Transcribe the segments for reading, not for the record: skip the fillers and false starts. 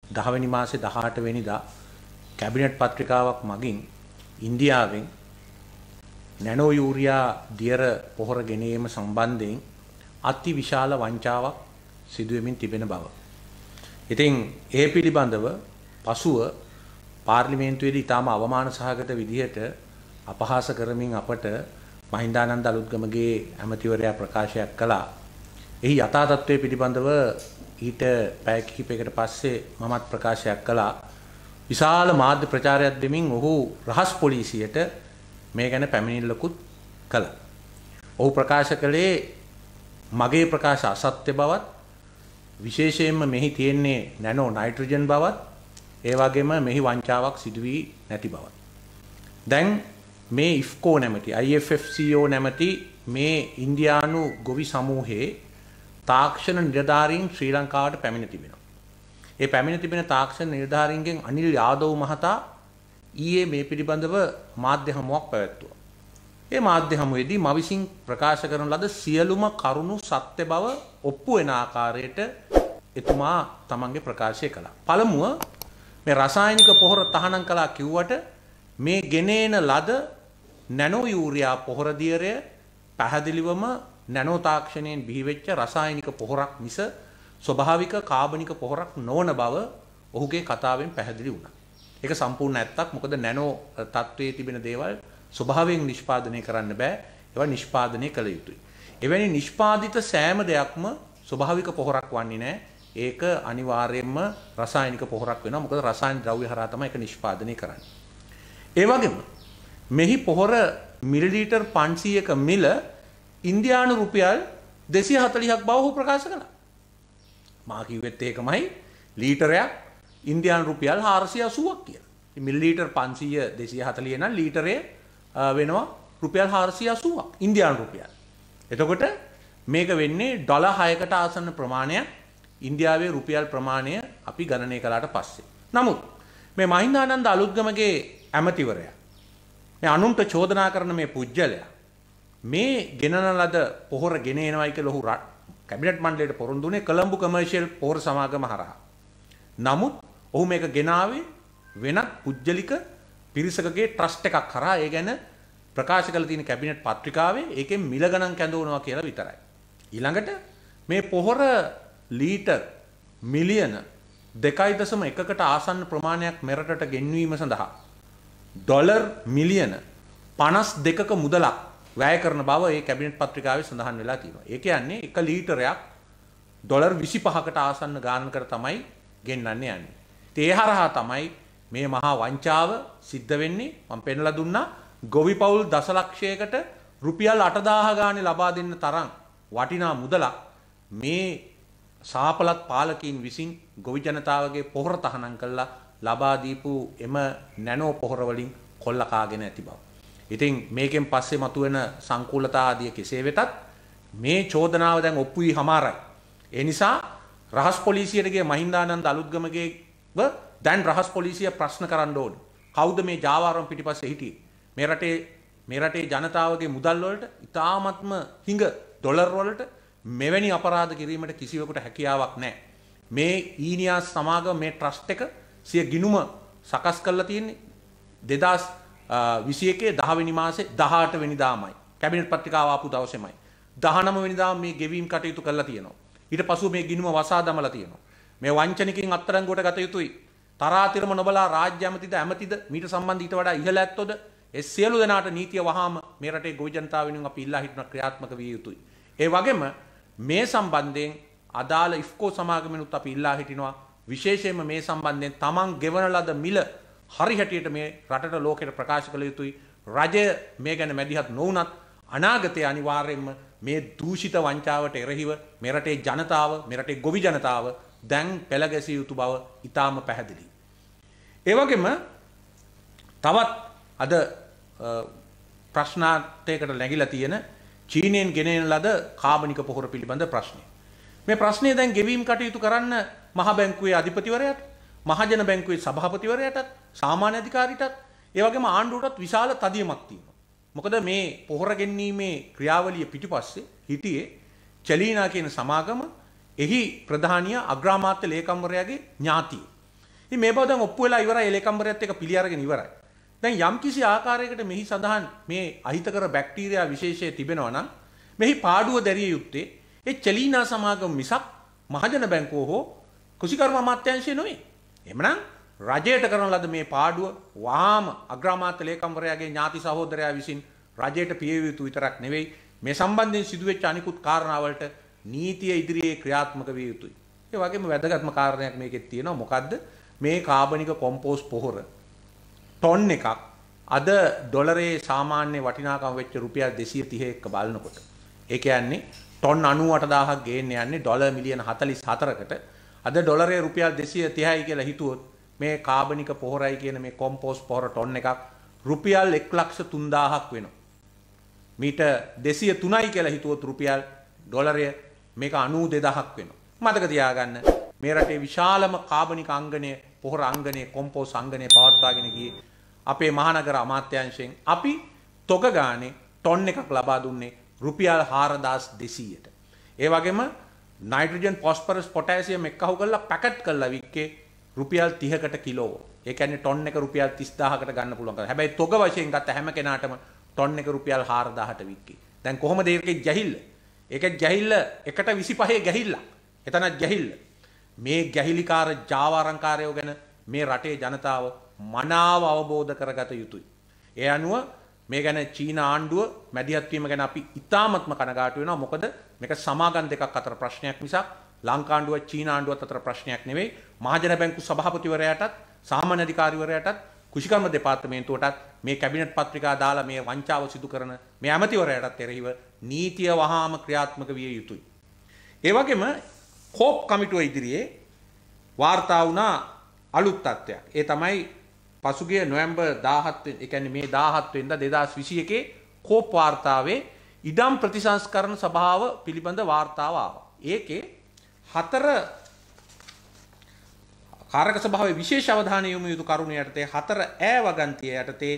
10 වෙනි මාසේ 18 වෙනිදා කැබිනට් පත්‍රිකාවක් මගින් ඉන්දියාවෙන් නැනෝ යූරියා දියර පොහොර ගෙනීම සම්බන්ධයෙන් අති විශාල වංචාවක් සිදුවෙමින් තිබෙන බව. ඉතින් ඒ පිළිබඳව පසුව පාර්ලිමේන්තුවේදී ඊටම අවමාන සහගත විදිහට අපහාස කරමින් අපට මහින්දානන්ද අලුත්ගමගේ ඇමතිවරයා ප්‍රකාශයක් කළා. එහි යථා තත්ත්වය පිළිබඳව ඊට පැය කිහිපයකට පස්සේ මමත් ප්‍රකාශයක් කළා. විශාල මාධ්‍ය ප්‍රචාරයක් දෙමින් ඔහු රහස් පොලිසියට මේ ගැන පැමිණිල්ලකුත් කළා. ඔහු ප්‍රකාශ කළේ මගේ ප්‍රකාශ අසත්‍ය බවත් විශේෂයෙන්ම මෙහි තියෙන්නේ නැනෝ නයිට්‍රජන් බවත් ඒ වගේම මෙහි වංචාවක් සිදු වී නැති බවත්. දැන් මේ ඉෆ්කෝ නැමැති IFFCO නැමැති මේ ඉන්දියානු ගොවි සමූහයේ තාක්ෂණ නිලධාරීන් ශ්‍රී ලංකාවට පැමිණ තිබෙනවා. ඒ පැමිණ තිබෙන තාක්ෂණ නිලධාරීන්ගෙන් අනිල් යාදව මහතා ඊයේ මේ පිළිබඳව මාධ්‍ය හමුවක් පැවැත්තුවා. ඒ මාධ්‍ය හමුවේදී මා විසින් ප්‍රකාශ කරන ලද සියලුම කරුණු සත්‍ය බව ඔප්පු වෙන ආකාරයට එතුමා තමන්ගේ ප්‍රකාශය කළා. පළමුව මේ රසායනික පොහොර තහනම් කළා කිව්වට මේ ගෙනේන ලද නැනෝ යූරියා පොහොර දියරය පැහැදිලිවම නැනෝ තාක්ෂණයෙන් බිහිවෙච්ච රසායනික පොහොරක් මිස ස්වභාවික කාබනික පොහොරක් නොවන බව ඔහුගේ කතාවෙන් පැහැදිලි වුණා. ඒක සම්පූර්ණ ඇත්තක්. මොකද නැනෝ තත්වයේ තිබෙන දේවල් ස්වභාවයෙන් නිෂ්පාදනය කරන්න බෑ. ඒවා නිෂ්පාදනය කළ යුතුයි. එවැනි නිෂ්පාදිත සෑම දෙයක්ම ස්වභාවික පොහොරක් වන්නේ නැහැ. ඒක අනිවාර්යයෙන්ම රසායනික පොහොරක් වෙනවා. මොකද රසායනික ද්‍රව්‍ය හරහා තමයි ඒක නිෂ්පාදනය කරන්නේ. ඒ වගේම මෙහි පොහොර මිලිලීටර් 500ක මිල ඉන්දියානු රුපියල් 240ක් බව ඔහු ප්‍රකාශ කළා. මා කිව්වෙත් ඒකමයි ලීටරයක් ඉන්දියානු රුපියල් 480ක් කියලා. මිලිලීටර් 500 240 නම් ලීටරේ වෙනවා රුපියල් 480ක් ඉන්දියානු රුපියල්. එතකොට මේක වෙන්නේ ඩොලර් 6කට ආසන්න ප්‍රමාණයක් ඉන්දියාවේ රුපියල් ප්‍රමාණය අපි ගණනය කළාට පස්සේ. නමුත් මේ මහින්දානන්ද අලුත්ගමගේ ඇමතිවරයා මේ අනුන්ට චෝදනා කරන මේ පුජ්‍යලයා මේ ගෙනන ලද පොහොර ගෙන එනවයි කියලා ඔහු කැබිනට් මණ්ඩලයට පොරොන්දු වුණේ කොළඹ කමර්ෂියල් පොහොර සමාගම හරහා. නමුත් ඔහු මේක ගෙනාවේ වෙනත් පුජ්‍යලික පිරිසකගේ ට්‍රස්ට් එකක් කරා. ඒ ගැන ප්‍රකාශ කළ තියෙන කැබිනට් පත්‍රිකාවේ ඒකෙන් මිල ගණන් කැඳවනවා කියලා විතරයි. ඊළඟට මේ පොහොර ලීටර් මිලියන 2.1කට ආසන්න ප්‍රමාණයක් මෙරටට ගෙන්වීම සඳහා ඩොලර් මිලියන 52ක මුදලක් වැය කරන බව ඒ කැබිනට් පත්‍රිකාවේ සඳහන් වෙලා තියෙනවා. ඒ කියන්නේ 1 ලීටරයක් ඩොලර් 25කට ආසන්න ගානකට තමයි ගෙන්නන්නේ යන්නේ. ඒ හරහා තමයි මේ මහා වංචාව සිද්ධ වෙන්නේ. මම පෙන්නලා දුන්නා ගොවි පවුල් දසලක්ෂයකට රුපියල් 8000 ගානේ ලබා දෙන්න තරම් වටිනා මුදලක් මේ සාපලත් පාලකීන් විසින් ගොවි ජනතාවගේ පොහොර තහනම් කළා ලබා දීපු එම නැනෝ පොහොර වලින් කොල්ල කාගෙන ඇති බව. ඉතින් මේකෙන් පස්සේ මතුවෙන සංකූලතා ආදිය කෙසේ වෙතත් මේ චෝදනාව දැන් ඔප්පු වී හමාරයි. ඒ නිසා රහස් පොලිසියට ගිය මහින්දානන්ද අලුත්ගමගේව දැන් රහස් පොලිසිය ප්‍රශ්න කරන්න ඕනේ. කවුද මේ ජාවාරම් පිටිපස්සේ හිටියේ? මේ රටේ ජනතාවගේ මුදල් වලට ඉතාමත්ම හිඟ ඩොලර් වලට මෙවැනි අපරාධ කිරීමට කිසිවෙකුට හැකියාවක් නැහැ. මේ ඊනියාස් සමාගම මේ ට්‍රස්ට් එක සිය ගිණුම සකස් කරලා තියෙන්නේ 2021 10 වෙනි මාසේ 18 වෙනිදාමයි. කැබිනට් පත්‍රිකාව ආපු දවසේමයි. 19 වෙනිදා මේ ගෙවීම් කටයුතු කරලා තියෙනවා. ඊට පසුව මේ ගිණුම වසා දමලා තියෙනවා. මේ වංචනිකින් අත්අඩංගුවට ගත යුතුයි. තරාතිරම නොබලා රාජ්‍ය ඇමතිද ඇමතිද මීට සම්බන්ධ ඊට වඩා ඉහළ ඇත්තොද ඒ සියලු දෙනාට නීතිය වහාම මේ රටේ ගොවි ජනතාව වෙනුවෙන් අපි ඉල්ලා හිටන ක්‍රියාත්මක විය යුතුයි. ඒ වගේම මේ සම්බන්ධයෙන් අදාළ ඉෆ්කෝ සමාගමෙනුත් අපි ඉල්ලා හිටිනවා විශේෂයෙන්ම මේ සම්බන්ධයෙන් තමන් ගෙවන ලද මිල හරි හැටියට මේ රටට ලෝකෙට ප්‍රකාශ කළ යුතුයි. රජය මේ ගැන මැදිහත් නොවුනත් අනාගතයේ අනිවාර්යයෙන්ම මේ දූෂිත වංචාවට එරෙහිව මේ රටේ ජනතාව මේ රටේ ගොවි ජනතාව දැන් පෙළ ගැසිය යුතු බව ඉතාම පැහැදිලියි. ඒ වගේම තවත් අද ප්‍රශ්නාර්ථයකට නැගිලා තියෙන චීනයෙන් ගෙනෙන ලද කාබනික පොහොර පිළිබඳ ප්‍රශ්නය. මේ ප්‍රශ්නය දැන් ගෙවීම් කටයුතු කරන්න මහ බැංකුවේ අධිපතිවරයාට, මහජන බැංකුවේ සභාපතිවරයාටත්, සාමාන්‍ය අධිකාරීටත්, ඒ වගේම ආණ්ඩුවටත් විශාල තදියමක් තියෙනවා. මොකද මේ පොහොර ගෙන්වීමේ ක්‍රියාවලිය පිටිපස්සේ හිටියේ චලීනා කියන සමාගම, එහි ප්‍රධානිය අග්‍රාමාත්‍ය ලේකම්වරයාගේ ඥාතිය. ඉතින් මේ බව දැන් ඔප්පු වෙලා ඉවරයි ලේකම්වරයාත් එක්ක පිළි අරගෙන ඉවරයි. දැන් යම්කිසි ආකාරයකට මෙහි සඳහන් මේ අහිතකර බැක්ටීරියා විශේෂය තිබෙනවා නම් මෙහි පාඩුව දැරිය යුත්තේ ඒ චලීනා සමාගම මිසක් මහජන බැංකුව හෝ කුසිකර්ම අමාත්‍යාංශය නොවේ. එhmenan රජයට කරන ලද මේ පාඩුව වාම අග්‍රාමාත්‍ය ලේකම්වරයාගේ ඥාති සහෝදරයා විසින් රජයට පියවිය යුතු විතරක් නෙවෙයි මේ සම්බන්ධයෙන් සිදුවෙච්ච අනිකුත් කාරණාවලට නීතිය ඉදිරියේ ක්‍රියාත්මක විය යුතුයි. ඒ වගේම වැදගත්ම කාරණයක් මේකෙත් තියෙනවා. මොකද්ද? මේ කාබනික කොම්පෝස්ට් පොහොර ටොන් එකක් අද ඩොලරේ සාමාන්‍ය වටිනාකම වෙච්ච රුපියල් 230 එක්ක බලනකොට ඒ කියන්නේ ටොන් 98000ක් ගේන්න යන්නේ ඩොලර් මිලියන 44කට අද ඩොලරේ රුපියල් 230යි කියලා හිතුවොත් මේ කාබනික පොහොරයි කියන මේ කොම්පෝස්ට් පොහොර ටොන් එකක් රුපියල් 1,30,000ක් වෙනවා. මීට 203යි කියලා හිතුවොත් රුපියල් ඩොලරය මේක 92,000ක් වෙනවා. මතක තියාගන්න මේ රටේ විශාලම කාබනික අංගනය පොහොර අංගනය කොම්පෝස්ට් අංගනය පවත්වාගෙන ගියේ අපේ මහනගර අමාත්‍යාංශයෙන් අපි තොග ගානේ ටොන් එකක් ලබා දුන්නේ රුපියල් 4,200ට. ඒ වගේම නයිට්‍රජන් ෆොස්ෆරස් පොටෑසියම් එක්කහුව කරලා පැකට් කරලා වික්කේ රුපියල් 30කට කිලෝ. ඒ කියන්නේ ටොන් එක රුපියල් 30000කට ගන්න පුළුවන් කරා. හැබැයි තොග වශයෙන් ගත්ත හැම කෙනාටම ටොන් එක රුපියල් 4000ට වික්කේ. දැන් කොහොමද ඒකේ ගැහිල්ල? ඒකේ ගැහිල්ල 1.25 ගැහිල්ල. එතනත් ගැහිල්ල. මේ ගැහිලිකාර ජාවාරංකාරයෝ ගැන මේ රටේ ජනතාව මනාව අවබෝධ කරගත යුතුයි. ඒ අනුව මේ ගැන චීන ආණ්ඩුව මැදිහත් වීම ගැන අපි ඉතාමත්ම කනගාටු වෙනවා. මොකද මේක සමාගම් දෙකක් අතර ප්‍රශ්නයක් මිසක් ලංකා ආණ්ඩුව චීන ආණ්ඩුවත් අතර ප්‍රශ්නයක් නෙවෙයි. මහජන බැංකු සභාපතිවරයාටත් සාමාන්‍ය අධිකාරිවරයාටත් කුෂිකර්ම දෙපාර්තමේන්තුවටත් මේ කැබිනට් පත්‍රිකා දාලා මේ වංචාව සිදු කරන මේ ඇමතිවරයාටත් එරෙහිව නීතිය වහාම ක්‍රියාත්මක විය යුතුයි. ඒ වගේම කෝප් කමිටුව ඉදිරියේ වාර්තා වුණා අලුත් තත්ත්වයක්. ඒ තමයි පසුගිය නොවැම්බර් 17 ඒ කියන්නේ මේ 17 වෙනිදා 2021 කෝප් වාර්තාවේ ඉඩම් ප්‍රතිසංස්කරණ සභාව පිළිබඳ වාර්තාව ආවා. ඒකේ 4 කාරක සභාවේ විශේෂ අවධානය යොමු යුතු කරුණු යටතේ 4 ඈ වගන්තිය යටතේ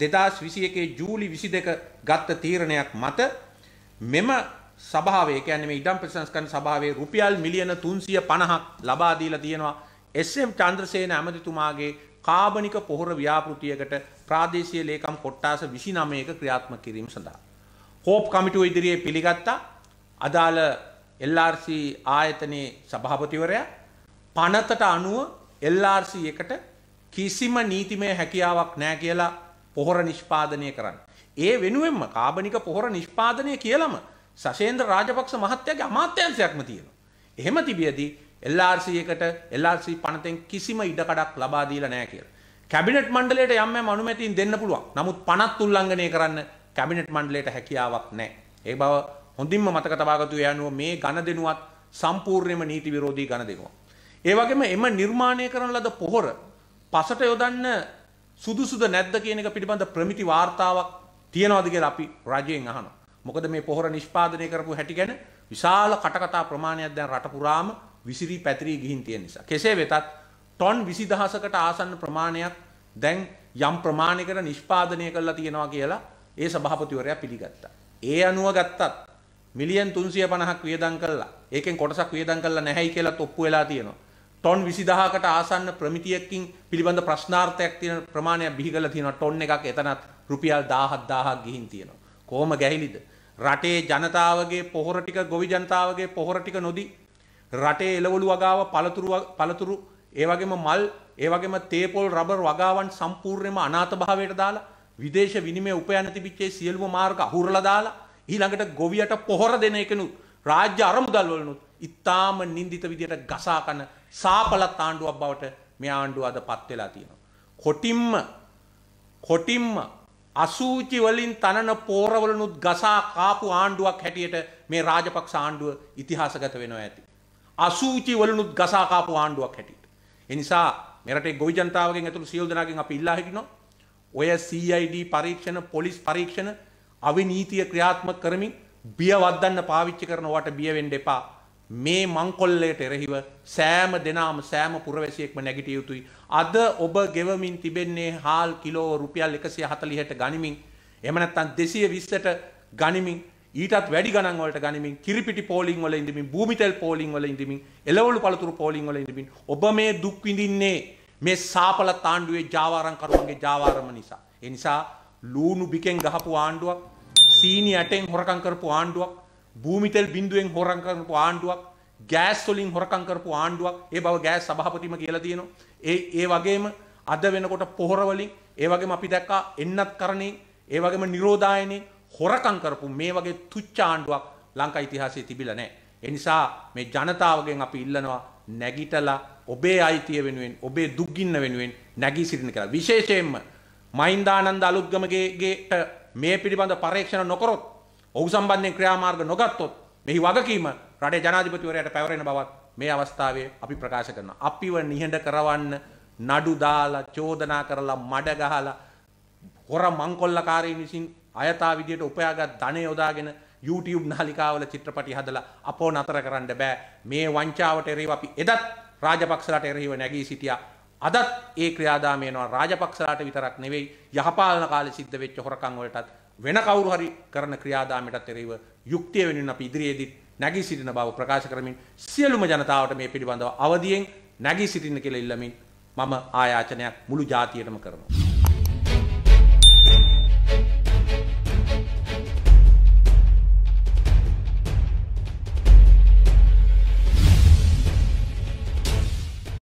2021 ජූලි 22 ගත්ත තීරණයක් මත මෙම සභාවේ කියන්නේ මේ ඉඩම් ප්‍රතිසංස්කරණ සභාවේ රුපියල් මිලියන 350ක් ලබා දීලා තියෙනවා එස්.එම්. චන්ද්‍රසේන ඇමතිතුමාගේ කාබනික පොහොර ව්‍යාපෘතියකට ප්‍රාදේශීය ලේකම් කොට්ටාස 29ක ක්‍රියාත්මක කිරීම සඳහා කෝප් කමිටුව ඉදිරියේ පිළිගත්තා. අදාළ LRC ආයතනයේ සභාපතිවරයා පනතට අනුව LRC එකට කිසිම නීතිමය හැකියාවක් නැහැ කියලා පොහොර නිෂ්පාදනය කරන්න. ඒ වෙනුවෙන්ම කාබනික පොහොර නිෂ්පාදනය කියලාම සශේන්ද්‍ර රාජපක්ෂ මහත්තයාගේ අමාත්‍යාංශයක්ම තියෙනවා. එහෙම තිබියදී LRC එකට LRC පනතෙන් කිසිම ඉඩකඩක් ලබා දීලා නැහැ කියලා. කැබිනට් මණ්ඩලයට යම් යම් අනුමැතින් දෙන්න පුළුවන්. නමුත් පනත් උල්ලංඝනය කරන්න කැබිනට් මණ්ඩලයට හැකියාවක් නැහැ. ඒ බව හොඳින්ම මතක තබා ගත යුතු මේ ගණදෙනුවත් සම්පූර්ණයෙන්ම නීති විරෝධී ගණදෙනුවක්. ඒ වගේම එම නිර්මාණය කරන ලද පොහොර පසට යොදන්න සුදුසුද නැද්ද කියන එක පිළිබඳ ප්‍රමිති වාර්තාවක් තියනවාද කියලා අපි රජයෙන් අහනවා. මොකද මේ පොහොර නිෂ්පාදනය කරපු හැටි ගැන විශාල කටකතා ප්‍රමාණයක් දැන් රට පුරාම විසිරී පැතිරී ගිහින් තියෙන නිසා. කෙසේ වෙතත් ටොන් 20000කට ආසන්න ප්‍රමාණයක් දැන් යම් ප්‍රමාණයකට නිෂ්පාදනය කරලා තියෙනවා කියලා ඒ සභාපතිවරයා පිළිගත්තා. ඒ අනුව ගත්තත් මිලියන් 350ක් වියදම් කළා. ඒකෙන් කොටසක් වියදම් කළා නැහැයි කියලා ඔප්පු වෙලා තියෙනවා. ටොන් 20000කට ආසන්න ප්‍රමිතියකින් පිළිබඳ ප්‍රශ්නාර්ථයක් තියෙන ප්‍රමාණයක් බිහි කරලා තියෙනවා. ටොන් එකක් එතනත් රුපියල් 17000ක් ගිහින් තියෙනවා. කොහොම ගැහිලිද? රටේ ජනතාවගේ පොහොර ටික ගොවි ජනතාවගේ පොහොර ටික නොදී රටේ එළවලු වගාව පළතුරු ඒ වගේම මල් ඒ වගේම තේපොල් රබර් වගාවන් සම්පූර්ණයෙන්ම අනාථ භාවයට දාලා විදේශ විනිමය උපයන තිබිච්ච සියලුම මාර්ග අහුරලා දාලා ඊළඟට ගොවියට පොහොර දෙන එකනු රාජ්‍ය අරමුදල් වලනුත් ඉතාම නින්දිත විදියට ගසා කන සාපලත් ආණ්ඩුවක් බවට මේ ආණ්ඩුව අදපත් වෙලා තියෙනවා. කොටිම්ම අසූචි වලින් තනන පෝරවලනුත් ගසා කාපු ආණ්ඩුවක් හැටියට මේ රාජපක්ෂ ආණ්ඩුව ඉතිහාසගත වෙනවා ඇති. අසූචි වලනුත් ගසා කාපු ආණ්ඩුවක් හැටියට. ඒ නිසා මේ රටේ ගොවි ජනතාවගෙන් ඇතුළු සියලු දෙනාගෙන් අපි ඉල්ලා හිටිනවා ඔය CID පරීක්ෂණ පොලිස් පරීක්ෂණ අවිනීතිය ක්‍රියාත්මක කරමින් බිය වද්දන්න පාවිච්චි කරනවට බිය වෙන්න එපා. මේ මංකොල්ලයට එරෙහිව සෑම දෙනාම සෑම පුරවැසියෙක්ම නැගිටිය යුතුයි. අද ඔබ ගෙවමින් තිබෙන්නේ හාල් කිලෝ රුපියල් 140ට ගනිමින් එහෙම නැත්නම් 220ට ගනිමින් ඊටත් වැඩි ගණන් වලට ගනිමින් කිරිපිටි පෝලිං වල ඉඳමින් භූමිතෙල් පෝලිං වල ඉඳමින් එළවලු පළතුරු පෝලිං වල ඉඳමින් ඔබ මේ දුක් විඳින්නේ මේ සාපල තාණ්ඩුවේ ජාවාරම්කරුවන්ගේ ජාවාරම නිසා. ඒ නිසා ලූණු බිකෙන් ගහපු ආණ්ඩුවක්, සීනි ඇටෙන් හොරකම් කරපු ආණ්ඩුවක්, භූමි තෙල් බිඳුවෙන් හොරකම් කරපු ආණ්ඩුවක්, ගෑස් වලින් හොරකම් කරපු ආණ්ඩුවක්. ඒ බව ගෑස් සභාපතිම කියලා තියෙනවා. ඒ වගේම අද වෙනකොට පොහොර වලින්, ඒ වගේම අපි දැක්කා එන්නත් කරණේ, ඒ වගේම නිරෝධායනේ හොරකම් කරපු මේ වගේ තුච්ච ආණ්ඩුවක් ලංකා ඉතිහාසයේ තිබිලා නැහැ. ඒ නිසා මේ ජනතාවගෙන් අපි ඉල්ලනවා නැගිටලා ඔබේ අයිතිය වෙනුවෙන්, ඔබේ දුක්ගින්න වෙනුවෙන් නැගී සිටින්න කියලා. විශේෂයෙන්ම මහින්දානන්ද අලුත්ගමගේට මේ පිළිබඳ පරීක්ෂණ නොකරොත්, ඔහු සම්බන්ධයෙන් ක්‍රියාමාර්ග නොගත්තොත් මෙහි වගකීම රටේ ජනාධිපතිවරයාට පැවරෙන බවත් මේ අවස්ථාවේ අපි ප්‍රකාශ කරනවා. අපිව නිහඬ කරවන්න නඩු දාලා, චෝදනා කරලා, මඩ ගහලා, හොර මංකොල්ලකාරීන් විසින් අයථා විදියට උපයාගත් ධනය යොදාගෙන YouTube නාලිකාවල චිත්‍රපටි හදලා අපෝ නතර කරන්න බෑ. මේ වංචාවට එරෙහිව අපි එදත් රාජපක්ෂලාට එරෙහිව නැගී සිටියා. අදත් ඒ ක්‍රියාදාමය වෙනවා. රාජපක්ෂලාට විතරක් නෙවෙයි, යහපාලන කාලේ සිද්ධ වෙච්ච හොරකම් වලටත් වෙන කවුරු හරි කරන ක්‍රියාදාමයටත් එරෙහිව යුක්තිය වෙනුවෙන් අපි ඉදිරියේදී නැගී සිටින බව ප්‍රකාශ කරමින් සියලුම ජනතාවට මේ පිළිබඳව අවදියෙන් නැගී සිටින්න කියලා ඉල්ලමින් මම ආයාචනයක් මුළු ජාතියටම කරනවා.